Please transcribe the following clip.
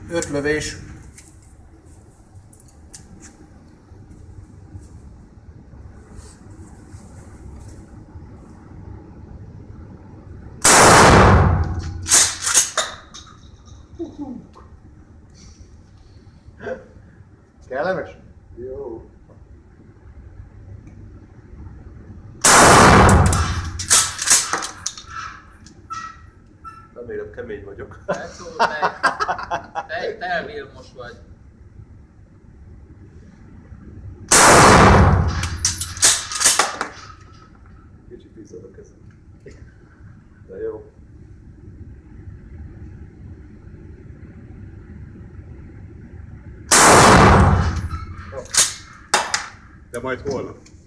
5 lövés. Kellemes? Jó. Remélem kemény vagyok. Te elvilmos vagy. Kicsit izzad a kezem. De jó. De majd holnap.